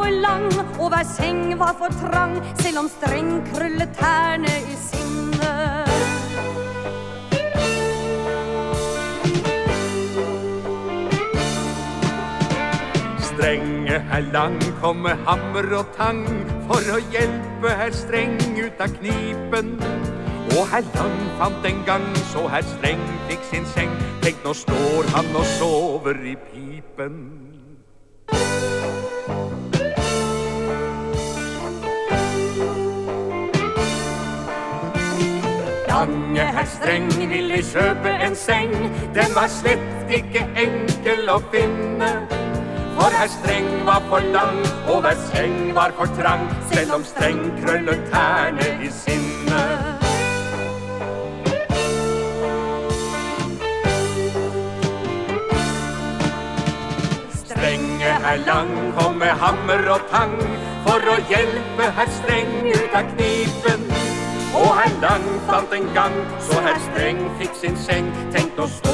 for lang, og hver seng var for trang, selv om Streng krøllet tærne i sinne. Strenge herr Lang kom med hammer og tang for å hjelpe herr Streng ut av knipen. Og herr Lang fant en gang så herr Streng fikk sin seng. Tenk, nå står han og sover i pipen. Lange herr Streng ville kjøpe en seng. Den var slett ikke enkel å finne. For herr Streng var for lang, og hver seng var for trang, selv om Streng krøllet tærne i sinne. Strenge herr Lang kom med hammer og tang for å hjelpe herr Streng ut av knipen. Og herr Lang fant en gang så herr Streng fikk sin seng. Tenk, nå